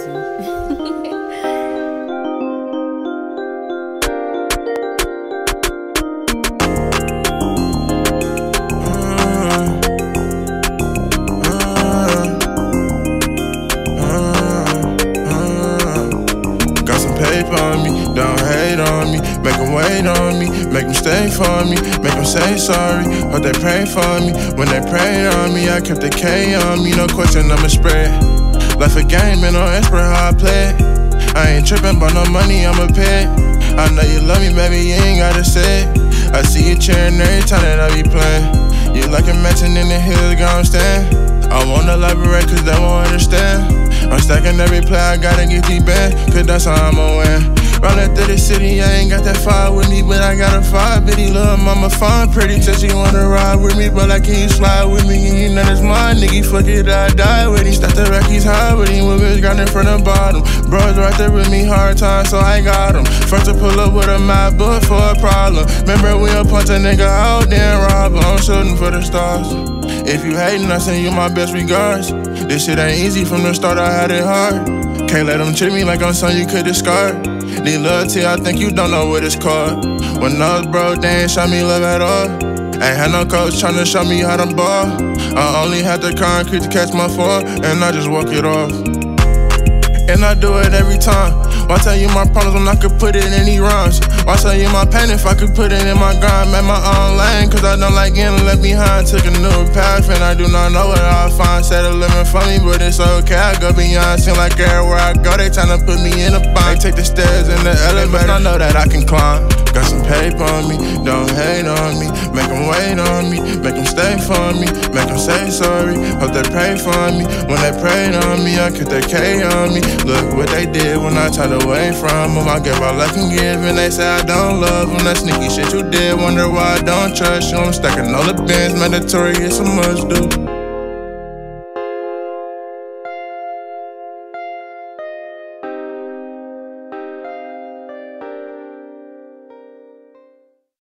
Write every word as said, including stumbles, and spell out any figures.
crazy. Pape on me, don't hate on me, make them wait on me, make them stay for me, make them say sorry, hope they pray for me. When they prayed on me, I kept the K on me, no question I'ma spread. Life a game and no expert how I play it. I ain't tripping about no money, I'ma pay it. I know you love me, baby, you ain't gotta say it. I see you cheering every time that I be playing. You like a mansion in the hills, gon' stand. I wanna elaborate cause they won't understand. I'm stacking every play, I gotta get these bands, cause that's how I'ma win. Rollin' through the city, I ain't got that fire with me, but I got a fire. Bitty little mama fine, pretty, said she wanna ride with me, but like, can you slide with me? And you know that's mine, nigga, fuck it, I die with him. Stack the Rockies high with him, women's grinding from the bottom. Bros right there with me, hard time, so I got him. First to pull up with a mad book for a problem. Remember we'll punch a nigga out, then rob him. I'm shooting for the stars. If you hatin', I send you my best regards. This shit ain't easy, from the start I had it hard. Can't let them treat me like I'm something you could discard. Need loyalty, I think you don't know what it's called. When those bro, they ain't show me love at all. Ain't had no coach tryna show me how to ball. I only had the concrete to catch my fall, and I just walk it off. And I do it every time. Why tell you my problems when I could put it in any rhymes? Why tell you my pain if I could put it in my grind? Made my own lane, cause I don't like getting left behind. Took a new path and I do not know what I'll find. Set a limit for me, but it's okay, I go beyond. Seem like everywhere I go, they tryna put me in a bind. They take the stairs in the elevator, I know that I can climb. Got some Pape on me, don't hate on me. Make them wait on me, make them stay for me, make them say sorry, hope they pray for me. When they prayed on me, I kept their K on me. Look what they did when I turned away from them. I give all I can give and they say I don't love them. That sneaky shit you did, wonder why I don't trust you. I'm stacking all the bins, mandatory, it's a must do.